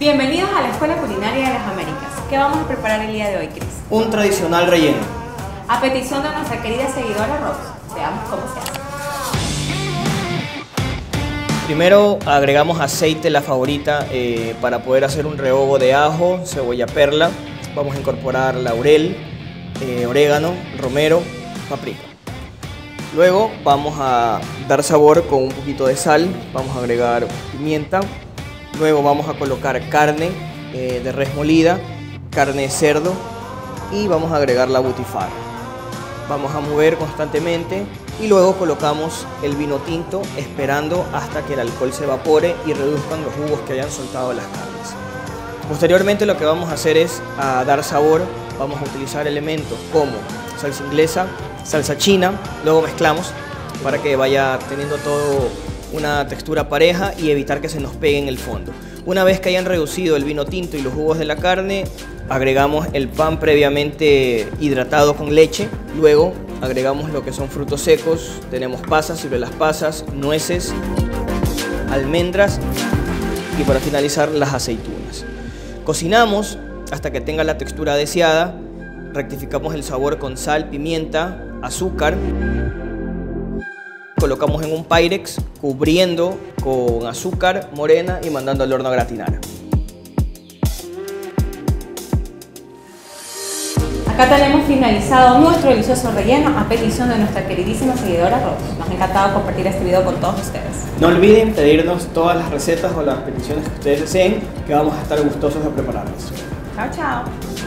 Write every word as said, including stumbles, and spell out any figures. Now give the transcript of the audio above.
Bienvenidos a la Escuela Culinaria de las Américas. ¿Qué vamos a preparar el día de hoy, Chris? Un tradicional relleno. A petición de nuestra querida seguidora Rose. Veamos cómo se hace. Primero agregamos aceite, la favorita, eh, para poder hacer un rehogo de ajo, cebolla perla. Vamos a incorporar laurel, eh, orégano, romero, paprika. Luego vamos a dar sabor con un poquito de sal, vamos a agregar pimienta. Luego vamos a colocar carne eh, de res molida, carne de cerdo y vamos a agregar la butifarra. Vamos a mover constantemente y luego colocamos el vino tinto esperando hasta que el alcohol se evapore y reduzcan los jugos que hayan soltado las carnes. Posteriormente lo que vamos a hacer es a dar sabor, vamos a utilizar elementos como salsa inglesa, salsa china, luego mezclamos para que vaya teniendo todo una textura pareja y evitar que se nos pegue en el fondo. Una vez que hayan reducido el vino tinto y los jugos de la carne, agregamos el pan previamente hidratado con leche. Luego agregamos lo que son frutos secos, tenemos pasas, ciruelas pasas, nueces, almendras y para finalizar las aceitunas. Cocinamos hasta que tenga la textura deseada, rectificamos el sabor con sal, pimienta, azúcar. Colocamos en un Pyrex cubriendo con azúcar morena y mandando al horno a gratinar. Acá tenemos finalizado nuestro delicioso relleno a petición de nuestra queridísima seguidora Rose. Nos ha encantado compartir este video con todos ustedes. No olviden pedirnos todas las recetas o las peticiones que ustedes deseen, que vamos a estar gustosos de prepararlas. Chao, chao.